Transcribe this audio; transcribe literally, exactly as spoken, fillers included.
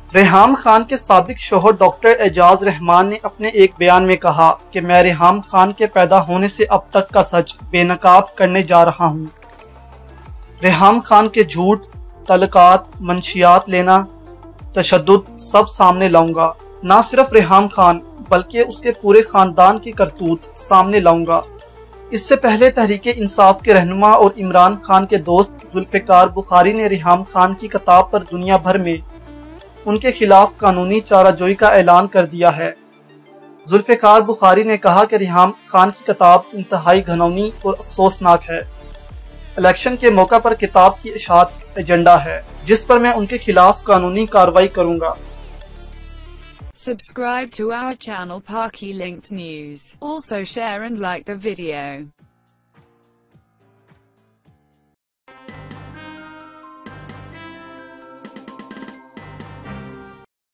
ریحام خان کے سابق شوہر ڈاکٹر اعجاز رحمان نے اپنے ایک بیان میں کہا کہ میں ریحام خان کے پیدا ہونے سے اب تک کا سچ بے نقاب کرنے جا رہا ہوں۔ ریحام خان کے جھوٹ، تعلقات، منشیات لینا، تشدد سب سامنے لاؤں گا۔ نہ صرف ریحام خان بلکہ اس کے پورے خاندان کی کرتوت سامنے لاؤں گا۔ اس سے پہلے تحریک انصاف کے رہنما اور عمران خان کے دوست ذوالفقار بخاری نے ریحام خان کی کتاب پر دنیا بھر میں ان کے خلاف قانونی چارہ جوئی کا اعلان کر دیا ہے۔ ذوالفقار بخاری نے کہا کہ ریحام خان کی کتاب انتہائی گھناؤنی اور افسوسناک ہے۔ الیکشن کے موقع پر کتاب کی اشاعت ایجنڈا ہے جس پر میں ان کے خلاف قانونی کارروائی کروں گا۔ Subscribe to our channel Parky Links News. Also share and like the video.